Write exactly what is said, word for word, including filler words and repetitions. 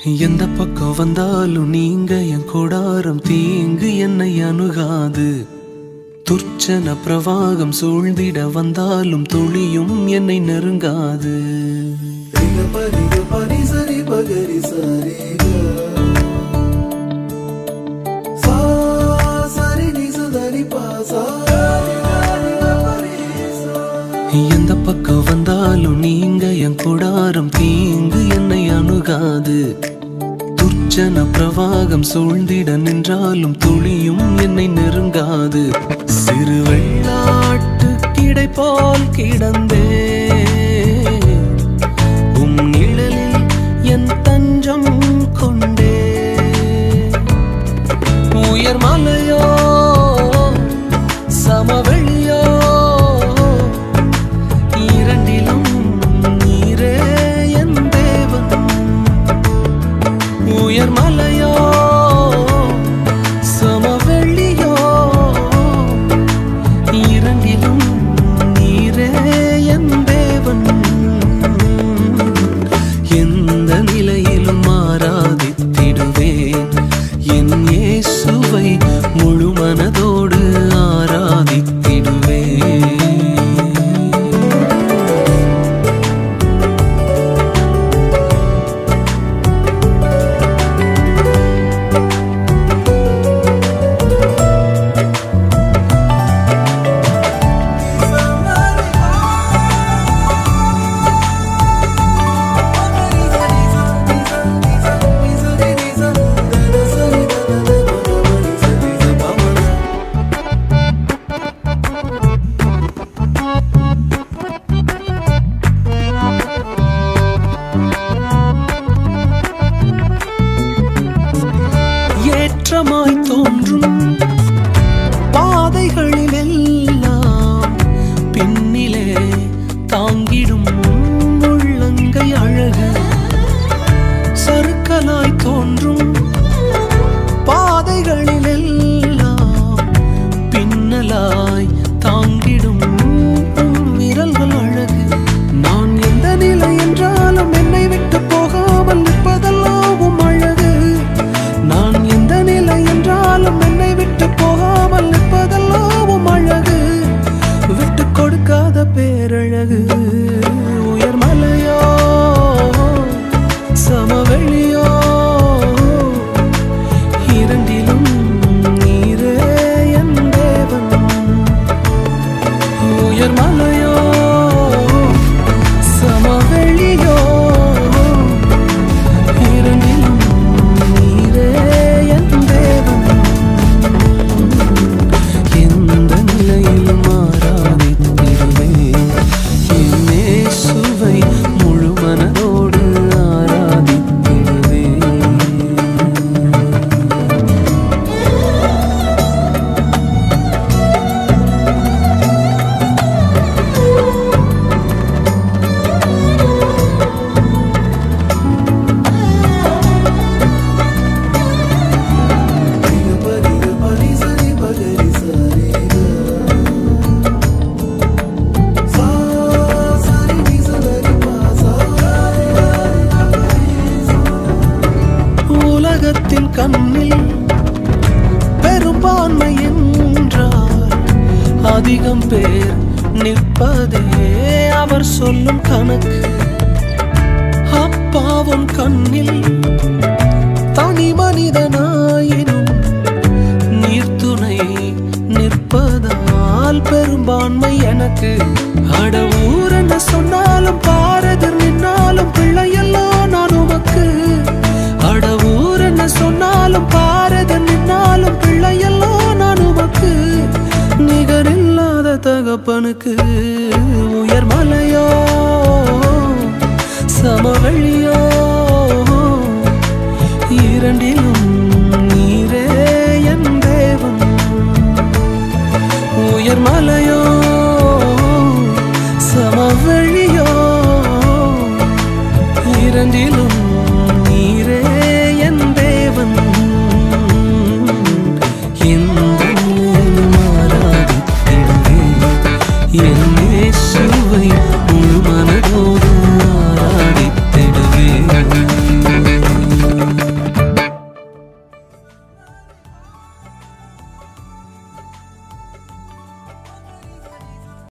எந்த பக்கம் வந்தாலும் நீங்க என் கொடாரம் தீங்கு என்னை அணுகாது. துர்ச்சன பிரவாகம் சூழ்ந்திட வந்தாலும் துளியும் என்னை நெருங்காது. எந்த பக்கம் வந்தாலும் நீங்க என் கொடாரம் தீங்கு என்னை அணுகாது. துர்ச்சன பிரவாகம் சூழ்ந்திட நின்றாலும் துளியும் என்னை நெருங்காது. சிறு வெள்ளாட்டு கிடை போல் கிடந்தே உம் நிழலில் என் தஞ்சம் கொண்டே. உயர் மலையோ சமவெளியோ இரண்டிலும் நீரே என் தேவன். உயர் மலையோ சமவெளியோ இரண்டிலும் நீரே என் தேவன். எந்த நிலையிலும் ஆராதித்திடுவேன் என் இயேசுவை முழு மனதோடு ஆராதித்திடுவேன். ஏற்றமாய் தோன்றும் பாதைகளில் எல்லாம் பின்னிலே தாங்கிடும் உள்ளங்கை அழகு. சறுக்கலாய் தோன்றும் பாதைகளில் எல்லாம் பின்னலாய் தாங்கிடும் விரல்கள் அழகு. நான் எந்த நிலை என்றாலும் என்னை விட்டு போகாமல் நிற்பதெல்லாம் அழகு. நான் எந்த நிலை என்றாலும் என்னை விட்டு போகாமல் நிற்பதெல்லாம் அழகு. விட்டு கொடுக்காத பேரழகு. உயர் மலையோ சமவெளியோ இரண்டிலும் நீரே என் தேவன். உயர் மலையோ சமவெளியோ இரண்டிலும் நீரே என் தேவன். எந்த நிலையிலும் ஆராதித்திடுவேன் என் இயேசுவை முழு மனதோடு ஆராதித்திடுவேன். உலகத்தின் கண்ணில் பெரும்பான்மை என்றால் அதிகம் பேர் நிற்பதே அவர் சொல்லும் கணக்கு. அப்பாவும் கண்ணில் தனி மனிதனாயினும் நீர்த்துணை நிற்பதால் பெரும்பான்மை எனக்கு. அட ஊர் என்ன சொன்னாலும் பாரதர் நின்னாலும் பிள்ளையெல்லாம் நான் உமக்கு. அட ஊர் என்ன சொன்னாலும் பாரதர் நின்னாலும் பிள்ளையெல்லாம் நான் உமக்கு. நிகரில்லாத தகப்பனுக்கு. உயர் மலையோ சமவெளியோ இரண்டிலும் நீரே என் தேவன். உயர் மலையோ சமவெளியோ இரண்டிலும் நீரே என் தேவன். எந்த நிலையிலும் ஆராதித்திடுவேன் என் இயேசுவை முழு மனதோடு